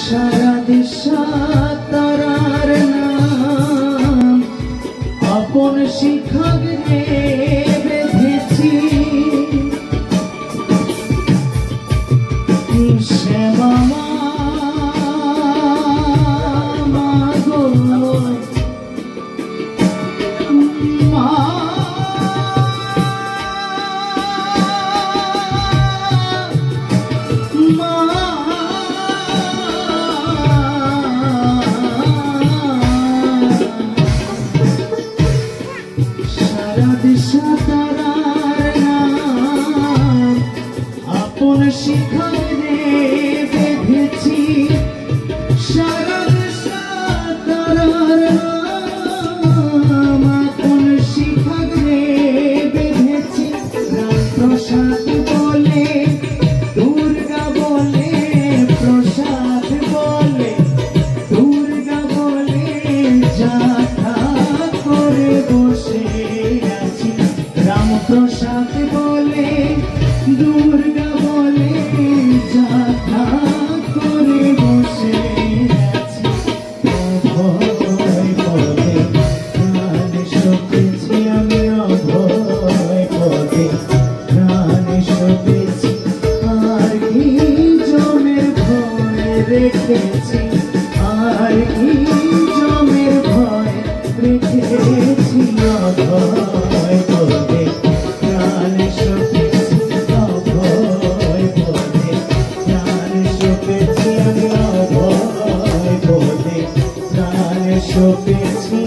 সারা দিশা তারার নাম আপন শিখক রে বেঁধেছি শ্যামা মা গো মা দিশা তারার নাম আপন শিখক রে বেঁধেছি সারা দিশা তারার নাম আপন শিখক রে বেঁধেছি প্রসাদ বলে দুর্গা বলে প্রসাদ বলে দুর্গা বলে যাথা করে বসে প্রসাদ বলে দুর্গা বলে যাথা করে বসে আছি অভয় পদে প্রাণ সপেছি আমি অভয় পদে প্রাণ সপেছি আর কি জমের ভয় রেখেছি আর কি জমের ভয় রেখেছি অভয় পদে প্রাণ সপেছি অভয় পদে প্রাণ সপেছি আমি অভয় পদে প্রাণ সপেছি